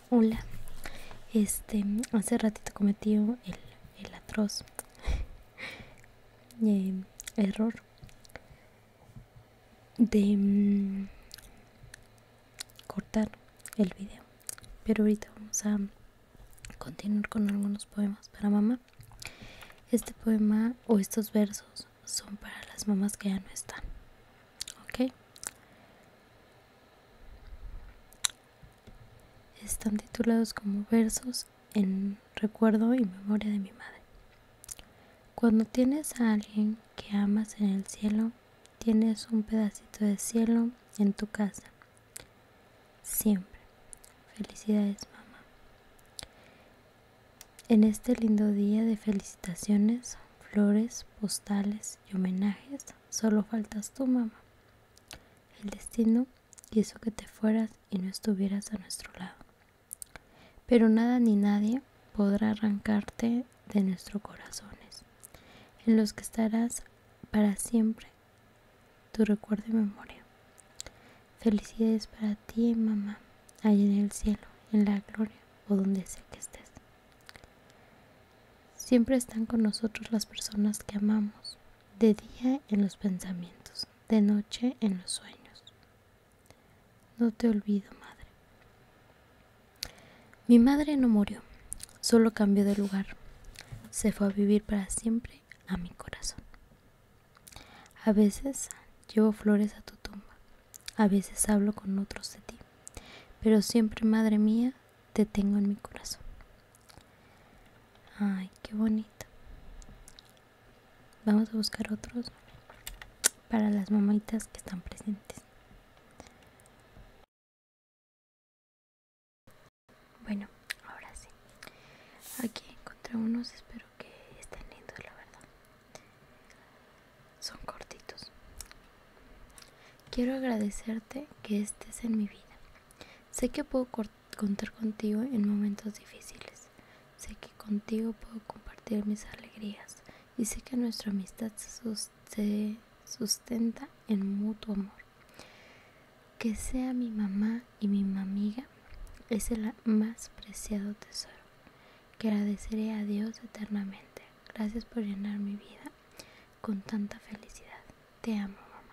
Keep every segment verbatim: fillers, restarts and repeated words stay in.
Hola, este, hace ratito cometí el, el atroz eh, error de mm, cortar el video, pero ahorita vamos a continuar con algunos poemas para mamá. Este poema o estos versos son para las mamás que ya no están, ¿ok? Están titulados como versos en recuerdo y memoria de mi madre. Cuando tienes a alguien que amas en el cielo, tienes un pedacito de cielo en tu casa. Siempre. Felicidades, mamá. En este lindo día de felicitaciones, flores, postales y homenajes, solo faltas tú, mamá. El destino quiso que te fueras y no estuvieras a nuestro lado. Pero nada ni nadie podrá arrancarte de nuestros corazones, en los que estarás para siempre tu recuerdo y memoria. Felicidades para ti, mamá, allá en el cielo, en la gloria o donde sea que estés. Siempre están con nosotros las personas que amamos, de día en los pensamientos, de noche en los sueños. No te olvido, madre. Mi madre no murió, solo cambió de lugar. Se fue a vivir para siempre a mi corazón. A veces llevo flores a tu tumba, a veces hablo con otros de ti, pero siempre, madre mía, te tengo en mi corazón. Ay, qué bonito. Vamos a buscar otros para las mamitas que están presentes. Bueno, ahora sí. Aquí encontré unos, espero que estén lindos, la verdad. Son cortitos. Quiero agradecerte que estés en mi vida. Sé que puedo contar contigo en momentos difíciles. Sé que contigo puedo compartir mis alegrías. Y sé que nuestra amistad se sustenta en mutuo amor. Que sea mi mamá y mi mamiga es el más preciado tesoro que agradeceré a Dios eternamente. Gracias por llenar mi vida con tanta felicidad. Te amo, mamá.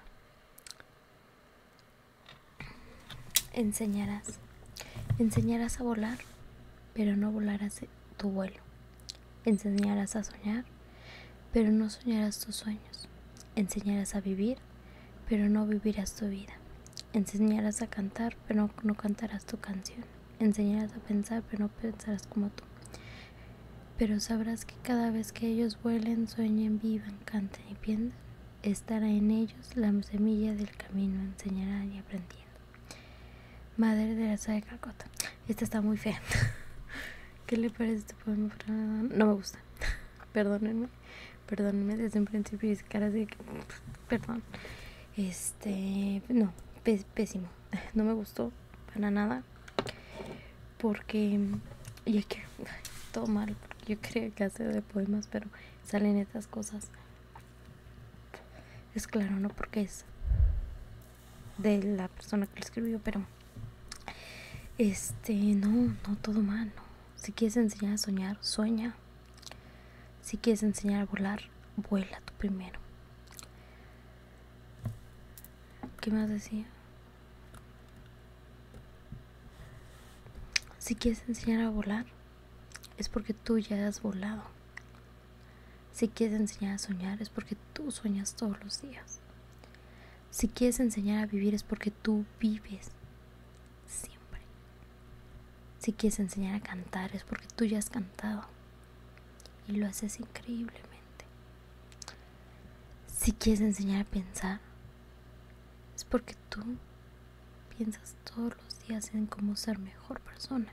Enseñarás. Enseñarás a volar, pero no volarás tu vuelo. Enseñarás a soñar, pero no soñarás tus sueños. Enseñarás a vivir, pero no vivirás tu vida. Enseñarás a cantar, pero no cantarás tu canción. Enseñarás a pensar, pero no pensarás como tú. Pero sabrás que cada vez que ellos vuelen, sueñen, vivan, canten y piensen, estará en ellos la semilla del camino, enseñarán y aprendiendo. Madre de la de Calcuta. Esta está muy fea. ¿Qué le parece este poema? No me gusta. Perdónenme. Perdónenme desde un principio y cara de que... Perdón. Este... No. Pésimo. No me gustó para nada. Porque... Y es que... Todo mal. Yo creo que hace de poemas, pero salen estas cosas. Es claro, no porque es de la persona que lo escribió, pero este, no, no todo mal, no. Si quieres enseñar a soñar, sueña. Si quieres enseñar a volar, vuela tú primero. ¿Qué más decía? Si quieres enseñar a volar, es porque tú ya has volado. Si quieres enseñar a soñar, es porque tú sueñas todos los días. Si quieres enseñar a vivir, es porque tú vives siempre. Si quieres enseñar a cantar, es porque tú ya has cantado y lo haces increíblemente. Si quieres enseñar a pensar, es porque tú piensas todos los días en cómo ser mejor persona.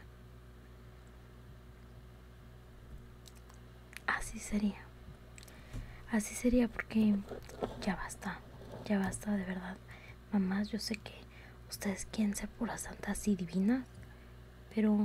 Así sería. Así sería porque ya basta, ya basta de verdad. Mamás, yo sé que ustedes quieren ser puras santas y divinas, pero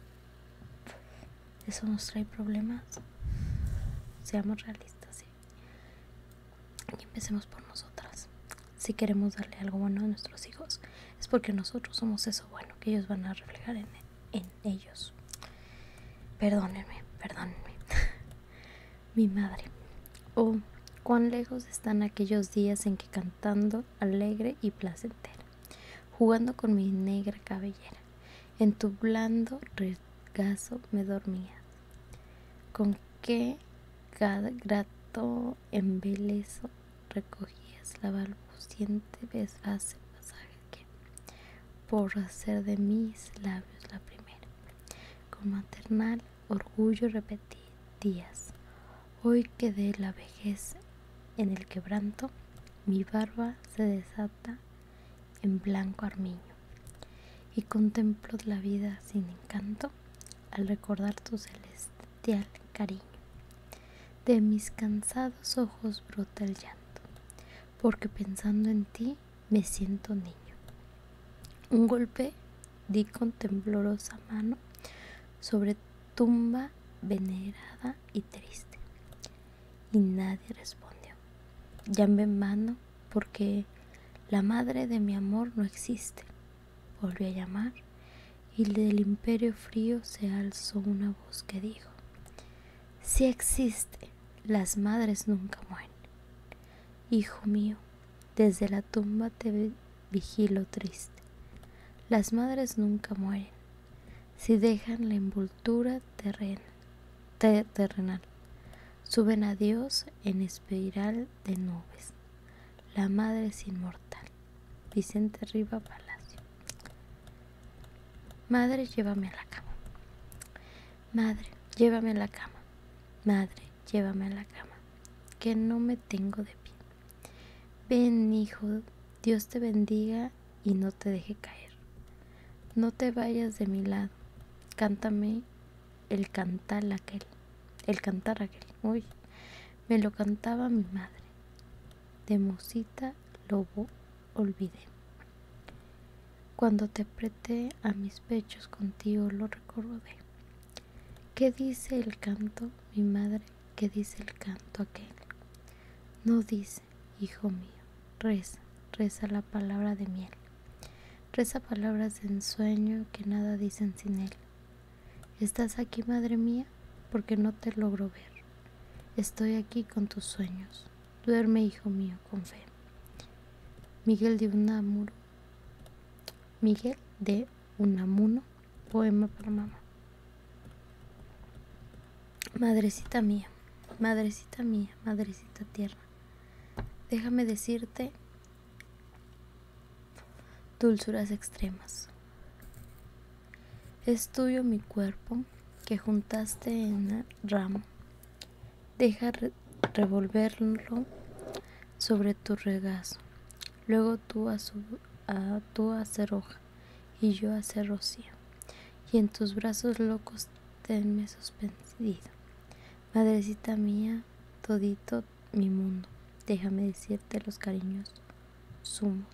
eso nos trae problemas. Seamos realistas, ¿sí? Y empecemos por nosotras. Si queremos darle algo bueno a nuestros hijos, es porque nosotros somos eso bueno que ellos van a reflejar en, en ellos. Perdónenme, perdónenme. Mi madre. Oh, cuán lejos están aquellos días en que cantando alegre y placentera, jugando con mi negra cabellera, en tu blando regazo me dormías. Con qué grato embeleso recogías la balbuciente desfase pasaje que, por hacer de mis labios la primera, con maternal orgullo repetías. Hoy que de la vejez en el quebranto, mi barba se desata en blanco armiño, y contemplo la vida sin encanto al recordar tu celestial cariño. De mis cansados ojos brota el llanto, porque pensando en ti me siento niño. Un golpe di con temblorosa mano sobre tumba venerada y triste, y nadie respondió. Llamé en vano porque la madre de mi amor no existe. Volví a llamar y del imperio frío se alzó una voz que dijo: sí existe, las madres nunca mueren. Hijo mío, desde la tumba te vigilo triste. Las madres nunca mueren si dejan la envoltura terrena, te, terrenal. Suben a Dios en espiral de nubes. La madre es inmortal. Vicente Riva Palacio. Madre, llévame a la cama. Madre, llévame a la cama. Madre, llévame a la cama, que no me tengo de pie. Ven, hijo, Dios te bendiga y no te deje caer. No te vayas de mi lado. Cántame el cantar aquel. El cantar aquel. Uy, me lo cantaba mi madre. De mocita lo olvidé. Cuando te apreté a mis pechos contigo lo recordé. ¿Qué dice el canto, mi madre? ¿Qué dice el canto aquel? No dice, hijo mío, reza, reza la palabra de miel. Reza palabras de ensueño que nada dicen sin él. ¿Estás aquí, madre mía? Porque no te logro ver. Estoy aquí con tus sueños. Duerme, hijo mío, con fe. Miguel de Unamuno. Miguel de Unamuno, poema para mamá. Madrecita mía, madrecita mía, madrecita tierna, déjame decirte dulzuras extremas. Es tuyo mi cuerpo que juntaste en el ramo. Deja re revolverlo sobre tu regazo. Luego tú a, su, a, tú a hacer hoja y yo a hacer rocío. Y en tus brazos locos tenme suspendido. Madrecita mía, todito mi mundo. Déjame decirte los cariños sumos.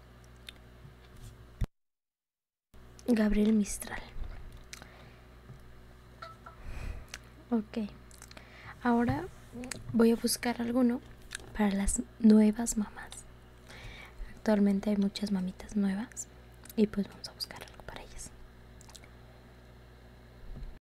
Gabriel Mistral. Ok, ahora voy a buscar alguno para las nuevas mamás. Actualmente hay muchas mamitas nuevas y pues vamos a buscar.